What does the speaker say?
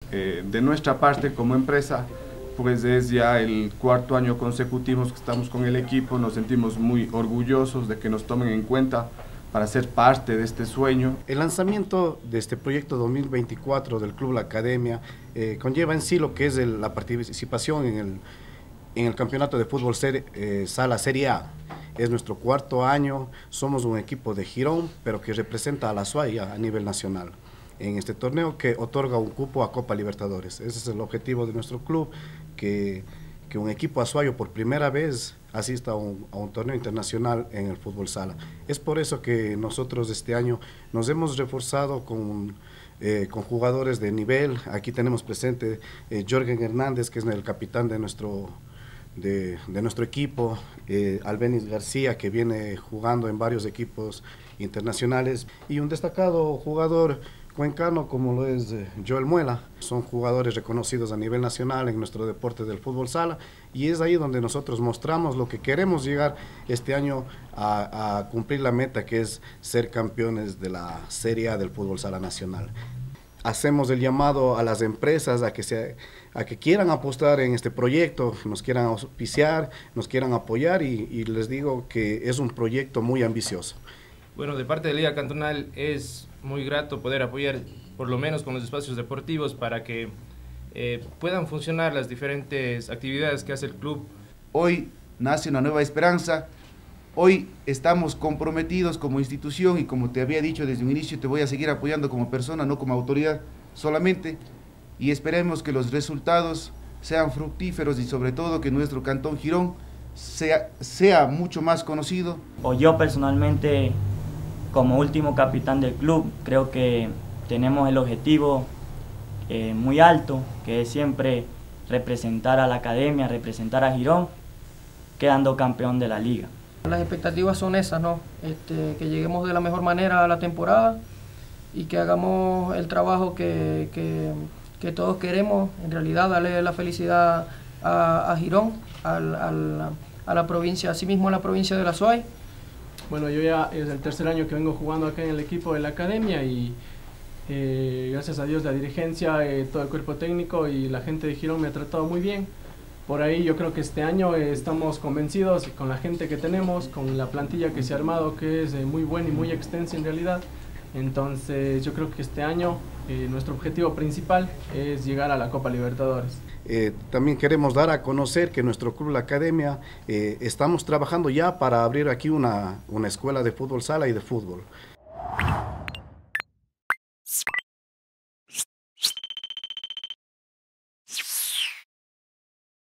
de nuestra parte como empresa, pues es ya el cuarto año consecutivo que estamos con el equipo. Nos sentimos muy orgullosos de que nos tomen en cuenta para ser parte de este sueño. El lanzamiento de este proyecto 2024 del Club La Academia conlleva en sí lo que es la participación en el campeonato de fútbol sala Serie A. Es nuestro cuarto año, somos un equipo de Girón, pero que representa a la SUAY a nivel nacional en este torneo que otorga un cupo a Copa Libertadores. Ese es el objetivo de nuestro club, que un equipo azuayo por primera vez asista a un torneo internacional en el fútbol sala. Es por eso que nosotros este año nos hemos reforzado con jugadores de nivel. Aquí tenemos presente Jorgen Hernández, que es el capitán de nuestro equipo, Albeniz García, que viene jugando en varios equipos internacionales, y un destacado jugador cuencano como lo es Joel Muela. Son jugadores reconocidos a nivel nacional en nuestro deporte del fútbol sala, y es ahí donde nosotros mostramos lo que queremos llegar este año a cumplir la meta, que es ser campeones de la Serie A del fútbol sala nacional. Hacemos el llamado a las empresas a que quieran apostar en este proyecto, nos quieran auspiciar, nos quieran apoyar, y les digo que es un proyecto muy ambicioso. Bueno, de parte de Liga Cantonal es muy grato poder apoyar, por lo menos con los espacios deportivos, para que puedan funcionar las diferentes actividades que hace el club. Hoy nace una nueva esperanza, hoy estamos comprometidos como institución, y como te había dicho desde un inicio, te voy a seguir apoyando como persona, no como autoridad solamente, y esperemos que los resultados sean fructíferos y sobre todo que nuestro Cantón Girón sea mucho más conocido. O yo personalmente, como último capitán del club, creo que tenemos el objetivo muy alto, que es siempre representar a la academia, representar a Girón, quedando campeón de la liga. Las expectativas son esas, ¿no? Que lleguemos de la mejor manera a la temporada y que hagamos el trabajo que todos queremos, en realidad darle la felicidad a Girón, a la provincia, asimismo a la provincia de la SUAY. Bueno, yo ya es el tercer año que vengo jugando acá en el equipo de la academia, y gracias a Dios la dirigencia, todo el cuerpo técnico y la gente de Girón me ha tratado muy bien. Por ahí yo creo que este año estamos convencidos con la gente que tenemos, con la plantilla que se ha armado, que es muy buena y muy extensa en realidad. Entonces yo creo que este año nuestro objetivo principal es llegar a la Copa Libertadores. También queremos dar a conocer que nuestro club La Academia estamos trabajando ya para abrir aquí una escuela de fútbol sala y de fútbol.